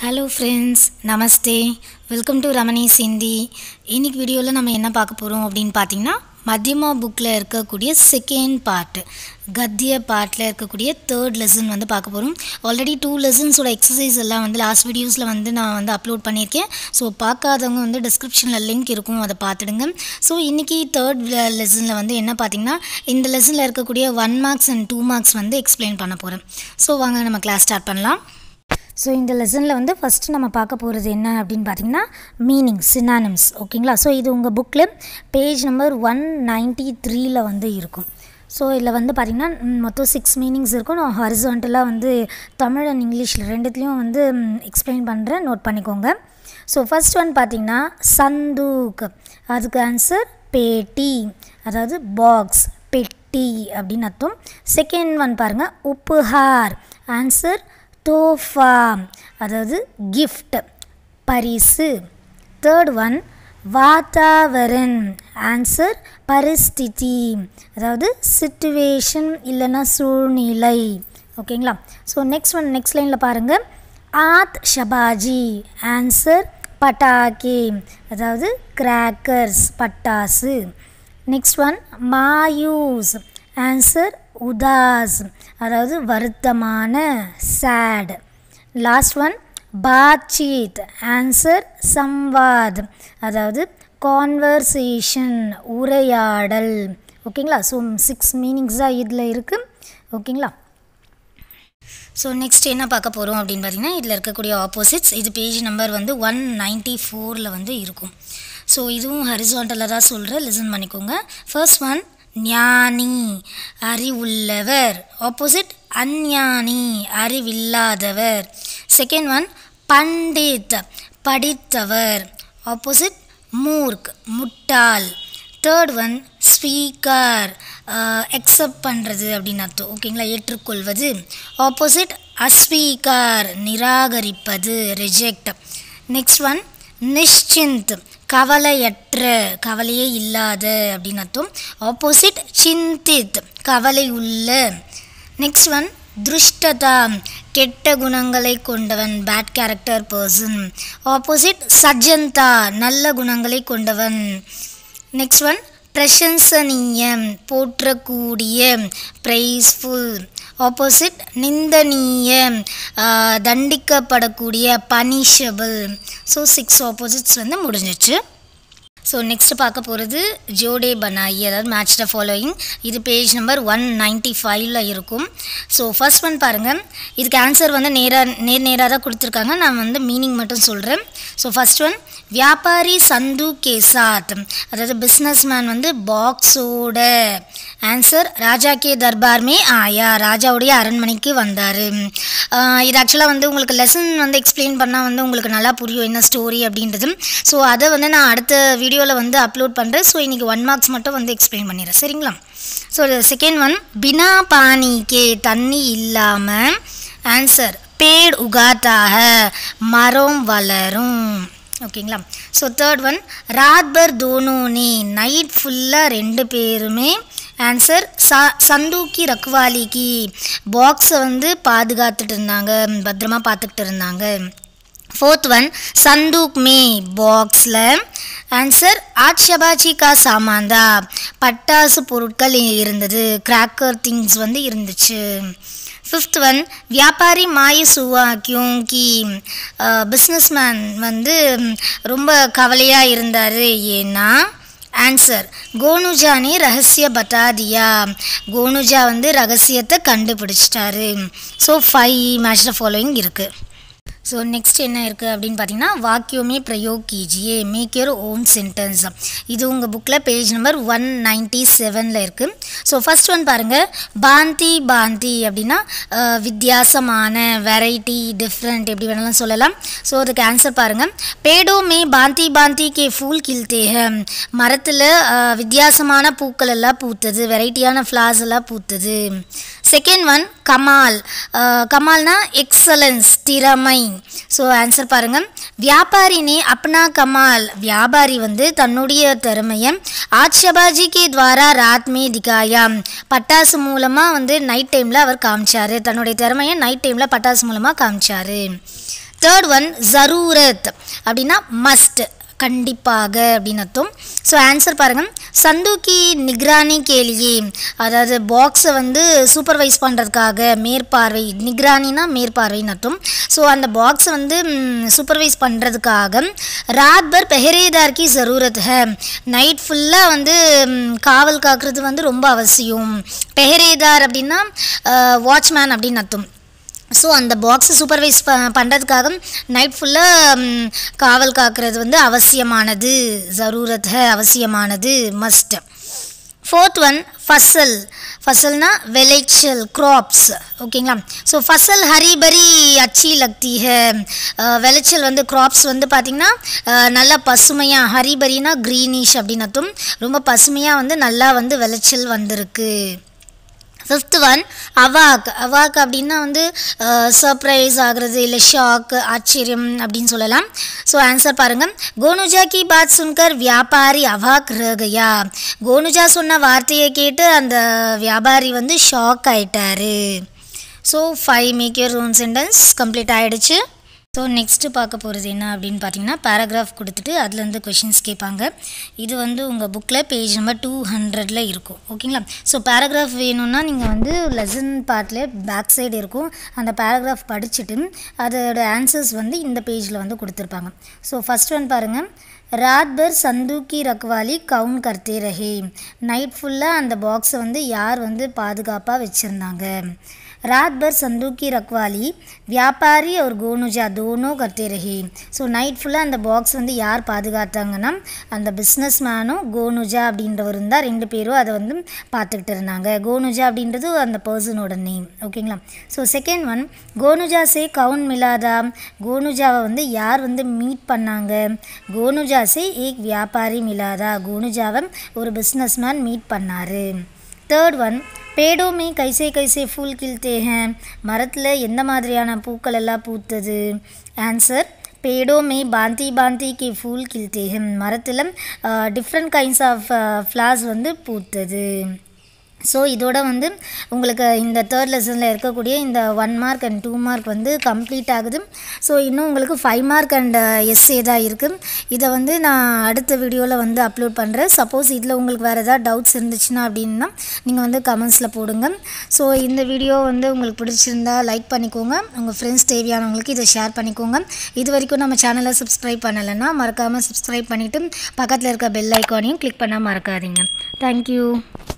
Hello friends नमस्ते welcome to Ramanis Hindi இன்னைக்கு வீடியோல நம்ம என்ன பார்க்க போறோம் அப்படினு பாத்தீங்கன்னா மத்தியமா புக்ல இருக்கக்கூடிய செகண்ட் பார்ட் கத்திய பார்ட்ல இருக்கக்கூடிய third lesson வந்து பார்க்க போறோம் ஆல்ரெடி 2 lessons ஓட எக்சர்சைஸ் எல்லாம் வந்து லாஸ்ட் வீடியோஸ்ல வந்து நான் வந்து அப்லோட் பண்ணிருக்கேன் சோ பார்க்காதவங்க வந்து டிஸ்கிரிப்ஷன்ல லிங்க் இருக்கும் அத பார்த்துடுங்க சோ இன்னைக்கு third lessonல வந்து என்ன பாத்தீங்கன்னா இந்த லெசன்ல இருக்கக்கூடிய 1 marks and 2 marks வந்து எக்ஸ்பிளைன் பண்ண போறேன் சோ வாங்க நம்ம கிளாஸ் ஸ்டார்ட் பண்ணலாம் So in the lesson la வந்து first நம்ம பார்க்க போறது என்ன அப்படினு பாத்தீங்கன்னா meaning synonyms ஓகேங்களா சோ இது உங்க bookல page number 193 ல வந்து இருக்கும் சோ இதுல வந்து பாத்தீங்கன்னா மொத்தம் 6 meanings இருக்கும் நான் ஹாரிசான்டலா வந்து தமிழ் and இங்கிலீஷ்ல ரெண்டுத்துலயும் வந்து எக்ஸ்பிளைன் பண்றேன் நோட் பண்ணிக்கோங்க சோ ஃபர்ஸ்ட் ஒன் பாத்தீங்கன்னா சந்தூக் அதுக்கு ஆன்சர் பேட்டி அதாவது பாக்ஸ் பெட்டி அப்படின அர்த்தம் செகண்ட் ஒன் பாருங்க உபஹார் ஆன்சர் தோஃபா அதாவது gift பரிசு third one வாதாவரன் ஆன்சர் பரிஸ்திதி அதாவது situation இல்லனா சூழ்நிலை ஓகேங்களா சோ நெக்ஸ்ட் லைன்ல பாருங்க ஆத் ஷபாஜி ஆன்சர் பட்டாக்கே அதாவது கிராக்கர்ஸ் பட்டாசு நெக்ஸ்ட் ஒன் மாயூஸ் ஆன்சர் உதாஸ் அதாவது வருத்தமான sad லாஸ்ட் ஒன் பாத்சீத் ஆன்சர் சம்வாத் அதாவது கான்வர்சேஷன் உரையாடல் ஓகேங்களா சோ 6 மீனிங்ஸ் இதுல இருக்கு ஓகேங்களா சோ நெக்ஸ்ட் என்ன பார்க்க போறோம் அப்படினு பாத்தீங்கன்னா இதுல இருக்கக்கூடிய ஆப்போசிட்ஸ் இது பேஜ் நம்பர் வந்து 194 ல வந்து இருக்கும் சோ இதுவும் ஹாரிசான்டலா தான் சொல்றேன் லிசன் பண்ணிக்கோங்க ஃபர்ஸ்ட் ஒன் ஞானி அறிவுள்ளவர் ஆப்போசிட் அஞ்ஞானி அறிவில்லாதவர் செகண்ட் ஒன் பண்டித் படித்தவர் ஆப்போசிட் மூர்க் முட்டாள் தேர்ட் ஒன் ஸ்வீகார் அக்செப்ட் பண்றது அப்படின அர்த்தம் ஓகேங்களா ஏற்றுக்கொள்வது ஆப்போசிட் அஸ்வீகார் நிராகரிப்பது ரிஜெக்ட் நெக்ஸ்ட் ஒன் நிஷ்சிந்த் கவலையற்ற கவலையே இல்லாத அப்படின அர்த்தம் ஆப்போசிட் சிந்தித் கவலை உள்ள நெக்ஸ்ட் ஒன் துஷ்டதா கெட்ட குணங்களை கொண்டவன் பேட் கேரக்டர் பர்சன் ஆப்போசிட் சஜ்ஜந்தா நல்ல குணங்களை கொண்டவன் நெக்ஸ்ட் ஒன் பிரசன்சனீயம் போற்றக்கூடிய பிரைஸ்ஃபுல் ஆப்போசிட் நிந்தனீய தண்டிக்கப்படக்கூடிய பனிஷபிள் ஸோ 6 ஆப்போசிட்ஸ் வந்து முடிஞ்சிச்சு ஸோ நெக்ஸ்ட் பார்க்க போகிறது ஜோடே பனாயி அதாவது மேட்ச் த ஃபாலோயிங் இது பேஜ் நம்பர் 195ல இருக்கும் ஸோ ஃபர்ஸ்ட் ஒன் பாருங்கள் இதுக்கு ஆன்சர் வந்து நேராக தான் கொடுத்துருக்காங்க நான் வந்து மீனிங் மட்டும் சொல்கிறேன் ஸோ ஃபர்ஸ்ட் ஒன் வியாபாரி சந்து கே சாத் அதாவது பிஸ்னஸ் மேன் வந்து பாக்ஸோட ஆன்சர் ராஜா கே தர்பார் மே ஆயா ராஜாவுடைய அரண்மனைக்கு வந்தார் இது ஆக்சுவலாக வந்து உங்களுக்கு லெசன் வந்து எக்ஸ்பிளைன் பண்ணால் வந்து உங்களுக்கு நல்லா புரியும் என்ன ஸ்டோரி அப்படின்றது ஸோ அதை வந்து நான் அடுத்த வீடியோவில் வந்து அப்லோட் பண்ணுறேன் ஸோ இன்றைக்கி 1 marks மட்டும் வந்து எக்ஸ்பிளைன் பண்ணிடுறேன் சரிங்களா ஸோ செகண்ட் ஒன் பினா பானிக்கே தண்ணி இல்லாமல் ஆன்சர் பேட் உகாத்தாக மரம் வளரும் ஓகேங்களா ஸோ தேர்ட் ஒன் ராத்பர் தோனோனே நைட் ஃபுல்லாக ரெண்டு பேருமே ஆன்சர் சந்தூக்கி ரக்வாலிக்கு பாக்ஸை வந்து பாதுகாத்துட்டு இருந்தாங்க பத்திரமா பார்த்துக்கிட்டு இருந்தாங்க फोर्थ वन संदूक में बॉक्स आंसर आज शबाजी का सामान था पट्टासु பொருட்கள் இருந்தது கிராக்கர் திங்ஸ் வந்து இருந்துச்சு फिफ्थ वन व्यापारी मायूस हुआ क्योंकि बिजनेसमैन வந்து ரொம்ப கவலையா இருந்தாரு ஏன்னா ஆன்சர் கோனுஜா ने रहस्य बता दिया கோனுஜா வந்து ரகசியத்தை கண்டுபிடிச்சிட்டாரு ஸோ 5 மேட்ச் த ஃபாலோயிங் இருக்கு ஸோ நெக்ஸ்ட் என்ன இருக்குது அப்படின்னு பார்த்தீங்கன்னா வாக்கியோமே பிரயோக் கீஜியே மேக் யுவர் ஓன் சென்டென்ஸ் இது உங்கள் புக்கில் பேஜ் நம்பர் 197ல இருக்குது ஸோ ஃபர்ஸ்ட் ஒன் பாருங்கள் பாந்தி பாந்தி அப்படின்னா வித்தியாசமான வெரைட்டி டிஃப்ரெண்ட் எப்படி வேணாலும் சொல்லலாம் ஸோ அதுக்கு ஆன்சர் பாருங்கள் பேடோ மே பாந்தி பாந்தி கே ஃபூல் கில்தேஹ மரத்தில் வித்தியாசமான பூக்கள் எல்லாம் பூத்தது வெரைட்டியான ஃப்ளார்ஸ் எல்லாம் பூத்தது செகண்ட் ஒன் கமால் கமால்னா எக்ஸலன்ஸ் திறமை ஸோ ஆன்சர் பாருங்கள் வியாபாரி ने अपना कमाल வியாபாரி வந்து தன்னுடைய திறமையை आज शबाजी के द्वारा रात में दिखाया பட்டாசு மூலமாக வந்து நைட் டைமில் அவர் காமிச்சார் தன்னுடைய திறமையை நைட் டைமில் பட்டாசு மூலமாக காமிச்சார் தேர்ட் ஒன் ஜரூரத் அப்படின்னா மஸ்ட், கண்டிப்பாக அப்படின்னு அர்த்தம். ஸோ ஆன்சர் பாருங்கள், சந்துக்கி நிக்ரானி கேலியே, அதாவது பாக்ஸை வந்து சூப்பர்வைஸ் பண்ணுறதுக்காக, மேற்பார்வை, நிக்ரானினா மேற்பார்வைன்னு அர்த்தம். ஸோ அந்த பாக்ஸை வந்து சூப்பர்வைஸ் பண்ணுறதுக்காக ராத் பர் பெஹரேதார் கி ஜரூரத் ஹை, நைட் ஃபுல்லாக வந்து காவல் காக்கிறது வந்து ரொம்ப அவசியம். பெஹரேதார் அப்படின்னா வாட்ச்மேன் அப்படின்னு அர்த்தம். ஸோ அந்த பாக்ஸை சூப்பர்வைஸ் பண்ணுறதுக்காக நைட் ஃபுல்லாக காவல் காக்கிறது வந்து அவசியமானது, ஜரூரத் ஹை அவசியமானது, மஸ்ட். ஃபோர்த் ஒன் ஃபசல், ஃபசல்னா விளைச்சல், க்ராப்ஸ், ஓகேங்களா. ஸோ ஃபசல் ஹரிபரி அச்சி லக்தி ஹை, விளைச்சல் வந்து க்ராப்ஸ் வந்து பார்த்திங்கன்னா நல்லா பசுமையாக, ஹரிபரினா க்ரீனிஷ் அப்படின்னு அர்த்தம், ரொம்ப பசுமையாக வந்து நல்லா வந்து விளைச்சல் வந்திருக்கு. ஃபிஃப்த் ஒன் அவாக், அவாக் அப்படின்னா வந்து சர்ப்ரைஸ் ஆகிறது, இல்லை ஷாக், ஆச்சரியம் அப்படின்னு சொல்லலாம். ஸோ ஆன்சர் பாருங்கள், கோனுஜா கி பாத் சுன்கர் வியாபாரி அவாக் ரஹ கயா, கோனுஜா சொன்ன வார்த்தையை கேட்டு அந்த வியாபாரி வந்து ஷாக் ஆயிட்டாரு. So 5 make your own sentence complete ஆகிடுச்சு. ஸோ நெக்ஸ்ட்டு பார்க்க போகிறது என்ன அப்படின்னு பார்த்தீங்கன்னா, பேராகிராஃப் கொடுத்துட்டு அதுலேருந்து கொஷின்ஸ் கேட்பாங்க. இது வந்து உங்கள் புக்கில் பேஜ் நம்பர் 200 இருக்கும், ஓகேங்களா. ஸோ பேராகிராஃப் வேணும்னா நீங்கள் வந்து லெசன் பார்ட்டில் பேக் சைடு இருக்கும், அந்த பேராகிராஃப் படிச்சுட்டு அதோட ஆன்சர்ஸ் வந்து இந்த பேஜில் வந்து கொடுத்துருப்பாங்க. ஸோ ஃபஸ்ட் ஒன் பாருங்கள், ராத் பர் சந்தூக்கி ரக்வாலி கவுன் கர்த்தே ரஹே, நைட் ஃபுல்லாக அந்த பாக்ஸை வந்து யார் வந்து பாதுகாப்பாக வச்சுருந்தாங்க. रात भर संदूक की रखवाली व्यापारी और गोनुजा दोनों करते रहे. ஸோ நைட் ஃபுல்லாக அந்த பாக்ஸ் வந்து யார் பாதுகாத்தாங்கன்னா அந்த பிஸ்னஸ் மேனும் கோனுஜா அப்படின்றவர் இருந்தால், 2 பேரும் அதை வந்து பார்த்துக்கிட்டு இருந்தாங்க. கோனுஜா அப்படின்றது அந்த பர்சனோட நேம், ஓகேங்களா. ஸோ செகண்ட் ஒன், கோனுஜா சே கவுன் மிலாதா, கோனுஜாவை வந்து யார் வந்து மீட் பண்ணாங்க. கோனுஜா சே ஏக் வியாபாரி மிலாதா, கோனுஜாவை ஒரு பிஸ்னஸ் மேன் மீட் பண்ணார். தேர்ட் ஒன், पेड़ों में कैसे कैसे फूल खिलते हैं, மரத்தில் எந்த மாதிரியான பூக்கள் எல்லாம் பூத்தது. ஆன்சர், पेड़ों में भांति भांति के फूल खिलते हैं, மரத்தில் டிஃப்ரெண்ட் கைண்ட்ஸ் ஆஃப் ஃப்ளார்ஸ் வந்து பூத்தது. ஸோ இதோட வந்து உங்களுக்கு இந்த தேர்ட் லெசனில் இருக்கக்கூடிய இந்த 1 மார்க் அண்ட் 2 மார்க் வந்து கம்ப்ளீட் ஆகுது. ஸோ இன்னும் உங்களுக்கு 5 மார்க் அண்ட் எஸ்ஏ தான் இருக்குது. இதை வந்து நான் அடுத்த வீடியோவில் வந்து அப்லோட் பண்ணுறேன். சப்போஸ் இதில் உங்களுக்கு வேறு ஏதாவது டவுட்ஸ் இருந்துச்சுன்னா அப்படின்னா நீங்கள் வந்து கமெண்ட்ஸில் போடுங்க. ஸோ இந்த வீடியோ வந்து உங்களுக்கு பிடிச்சிருந்தா லைக் பண்ணிக்கோங்க, உங்கள் ஃப்ரெண்ட்ஸ் தேவையானவங்களுக்கு இதை ஷேர் பண்ணிக்கோங்க. இது வரைக்கும் நம்ம சேனலை சப்ஸ்கிரைப் பண்ணலைன்னா மறக்காமல் சப்ஸ்கிரைப் பண்ணிவிட்டு பக்கத்தில் இருக்க பெல் ஐக்கானையும் கிளிக் பண்ணால் மறக்காதீங்க. தேங்க்யூ.